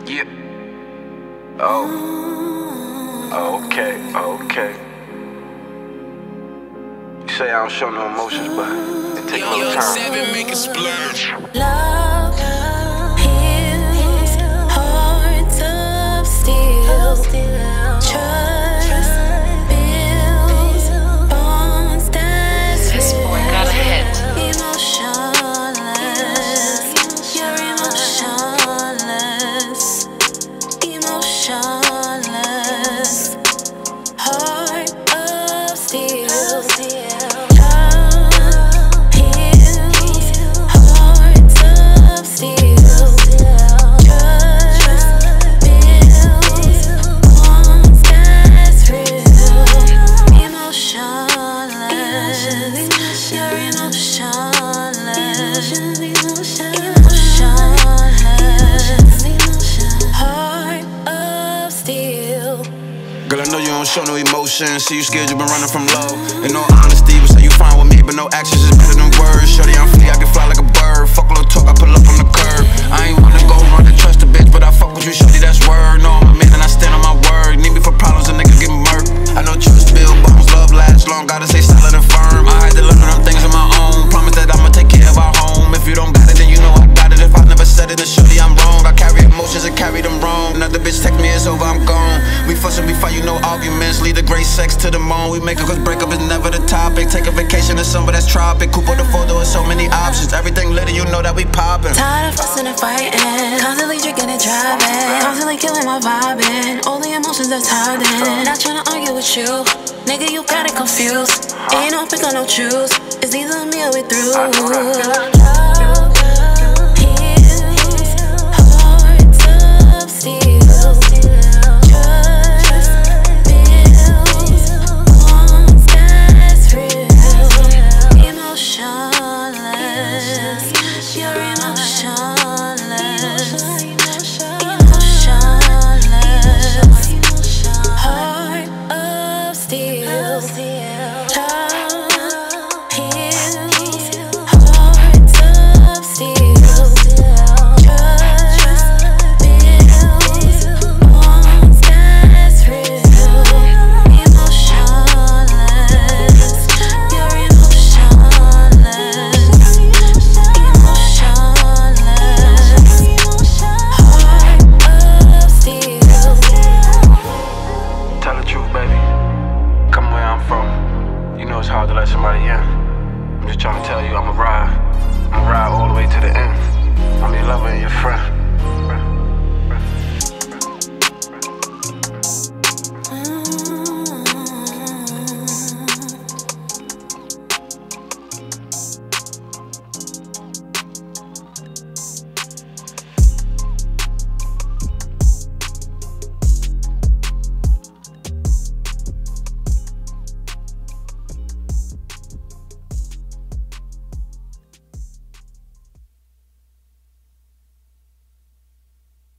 Yeah. Oh. Okay. You say I don't show no emotions, but it takes a little time. 7 make a splurge. Love heals hearts of steel. Trust builds bonds that's This boy got a hit. Emotionless, you're emotionless. Emotionless, heart of steel. Girl, I know you don't show no emotion. See you scared, you been running from love. In all honesty, you say you fine with me, but no actions is better than words. Shorty, I'm free, I can fly like a bird. Fuck a little talk, I pull up on the curb. I ain't wanna go run and trust a bitch, but I fuck with you, shorty, that's word. No, I'm a man and I stand on my word. Need me for problems and niggas get murked. I know trust build bonds, love lasts long. Gotta stay solid and firm. I had to learn them things on my own. Promise that I'ma take care of our home. If you don't got it, then you know I got it. If I never said it, then shorty, I'm wrong. I carry emotions and carry them wrong. Another bitch text me, it's over, I'm gone. We fussing, we fight, you know arguments. Lead the great sex to the moon. We make it cause breakup is never the topic. Take a vacation to somewhere that's tropic. Coupe the photo with so many options. Everything lit and you know that we poppin'. Tired of fussing and fighting, constantly drinking and driving, constantly killing my vibing. All the emotions that's hiding. Not tryna argue with you, nigga, you got it confused. Ain't no pick or no choose. It's either me or we through. It's hard to let somebody in. I'm just trying to tell you I'ma ride all the way to the end. I'm your lover and your friend.